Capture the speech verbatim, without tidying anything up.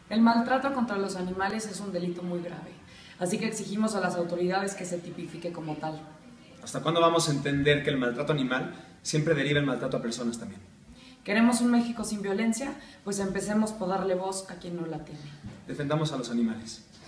El maltrato contra los animales es un delito muy grave, así que exigimos a las autoridades que se tipifique como tal. ¿Hasta cuándo vamos a entender que el maltrato animal siempre deriva en maltrato a personas también? ¿Queremos un México sin violencia? Pues empecemos por darle voz a quien no la tiene. Defendamos a los animales.